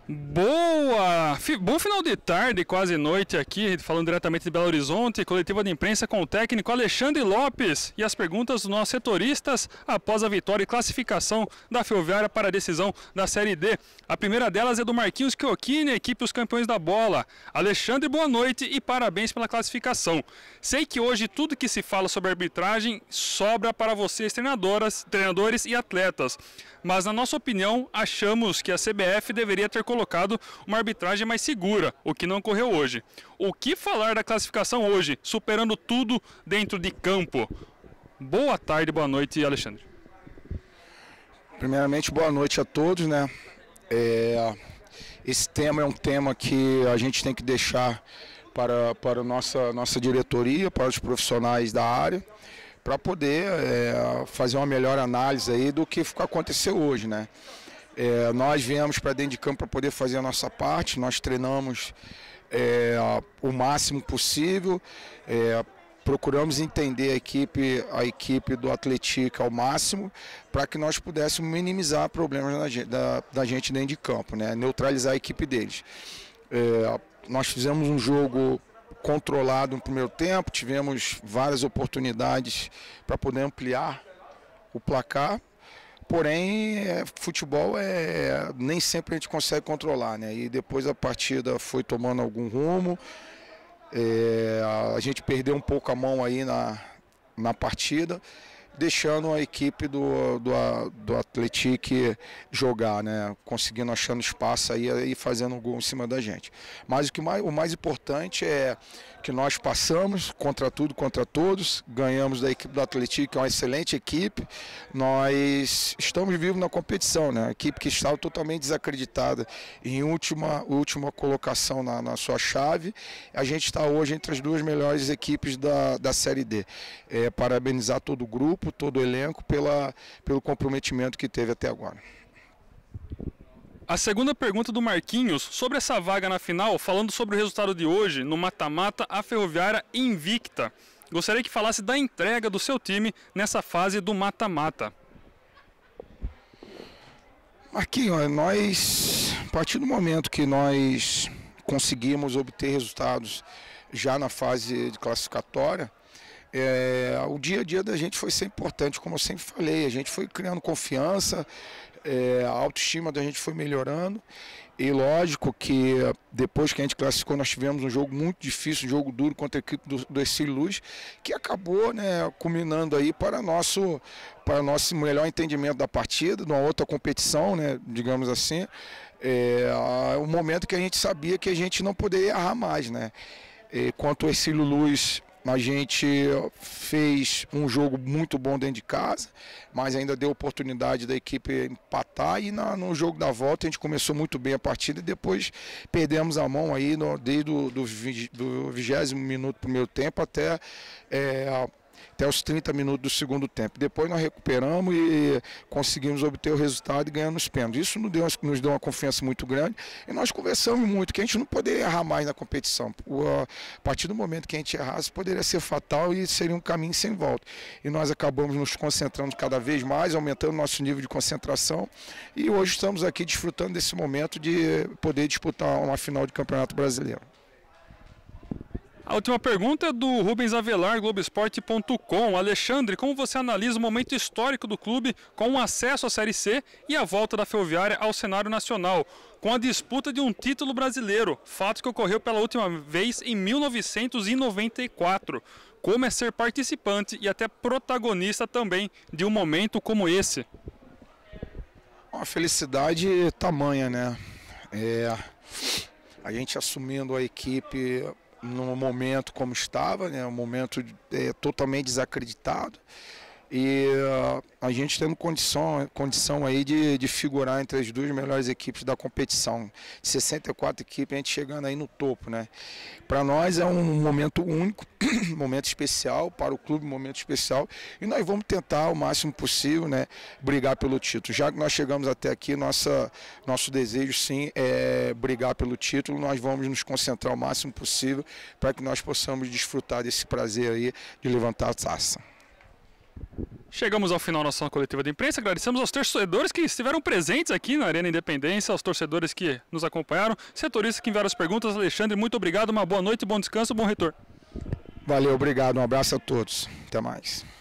Bom final de tarde, quase noite aqui, falando diretamente de Belo Horizonte, coletiva de imprensa com o técnico Alexandre Lopes e as perguntas dos nossos setoristas após a vitória e classificação da Ferroviária para a decisão da Série D. A primeira delas é do Marquinhos Chiocchini, equipe Os Campeões da Bola. Alexandre, boa noite e parabéns pela classificação. Sei que hoje tudo que se fala sobre arbitragem sobra para vocês, treinadores e atletas, mas na nossa opinião achamos que a CBF deveria ter colocado uma arbitragem mais segura, o que não ocorreu hoje. O que falar da classificação hoje, superando tudo dentro de campo? Boa tarde, boa noite, Alexandre. Primeiramente, boa noite a todos, né? Esse tema é um tema que a gente tem que deixar para a nossa diretoria, para os profissionais da área, para poder fazer uma melhor análise aí do que aconteceu hoje, né? Nós viemos para dentro de campo para poder fazer a nossa parte, nós treinamos o máximo possível, procuramos entender a equipe do Atlético ao máximo para que nós pudéssemos minimizar problemas da gente dentro de campo, né? Neutralizar a equipe deles. Nós fizemos um jogo controlado no primeiro tempo, tivemos várias oportunidades para poder ampliar o placar. Porém, futebol nem sempre a gente consegue controlar, né? E depois a partida foi tomando algum rumo, a gente perdeu um pouco a mão aí na partida, deixando a equipe do Atlético jogar, né? Conseguindo, achando espaço aí e fazendo um gol em cima da gente. Mas o mais importante é que nós passamos contra tudo, contra todos, ganhamos da equipe do Atlético, que é uma excelente equipe. Nós estamos vivos na competição, né? A equipe que estava totalmente desacreditada em última colocação na sua chave. A gente está hoje entre as duas melhores equipes da Série D. Parabenizar todo o grupo, todo o elenco pelo comprometimento que teve até agora. A segunda pergunta do Marquinhos, sobre essa vaga na final, falando sobre o resultado de hoje, no mata-mata, a Ferroviária invicta. Gostaria que falasse da entrega do seu time nessa fase do mata-mata. Marquinhos, a partir do momento que nós conseguimos obter resultados já na fase de classificatória, o dia a dia da gente foi ser importante, como eu sempre falei, a gente foi criando confiança, a autoestima da gente foi melhorando, e lógico que depois que a gente classificou nós tivemos um jogo muito difícil, um jogo duro contra a equipe do Ercílio Luz, que acabou, né, culminando aí para nosso melhor entendimento da partida, numa outra competição, né, digamos assim, o momento que a gente sabia que a gente não poderia errar mais, né? Quanto ao Ercílio Luz, a gente fez um jogo muito bom dentro de casa, mas ainda deu oportunidade da equipe empatar, e no jogo da volta a gente começou muito bem a partida e depois perdemos a mão aí desde o 20º minuto do primeiro tempo até os 30 minutos do segundo tempo. Depois nós recuperamos e conseguimos obter o resultado e ganhamos os pênaltis. Isso nos deu uma confiança muito grande, e nós conversamos muito que a gente não poderia errar mais na competição. A partir do momento que a gente errasse, poderia ser fatal e seria um caminho sem volta. E nós acabamos nos concentrando cada vez mais, aumentando nosso nível de concentração, e hoje estamos aqui desfrutando desse momento de poder disputar uma final de Campeonato Brasileiro. A última pergunta é do Rubens Avelar, Globoesporte.com. Alexandre, como você analisa o momento histórico do clube com o acesso à Série C e a volta da Ferroviária ao cenário nacional, com a disputa de um título brasileiro, fato que ocorreu pela última vez em 1994. Como é ser participante e até protagonista também de um momento como esse? Uma felicidade tamanha, né? A gente assumindo a equipe num momento como estava, né, um momento totalmente desacreditado, e a gente tendo condição aí de figurar entre as duas melhores equipes da competição, 64 equipes, a gente chegando aí no topo, né? Para nós é um momento único, um momento especial, para o clube um momento especial, e nós vamos tentar o máximo possível, né, brigar pelo título. Já que nós chegamos até aqui, nosso desejo sim é brigar pelo título. Nós vamos nos concentrar o máximo possível para que nós possamos desfrutar desse prazer aí de levantar a taça. Chegamos ao final da nossa coletiva de imprensa. Agradecemos aos torcedores que estiveram presentes aqui na Arena Independência, aos torcedores que nos acompanharam, setoristas que enviaram as perguntas. Alexandre, muito obrigado, uma boa noite, bom descanso, bom retorno. Valeu, obrigado, um abraço a todos. Até mais.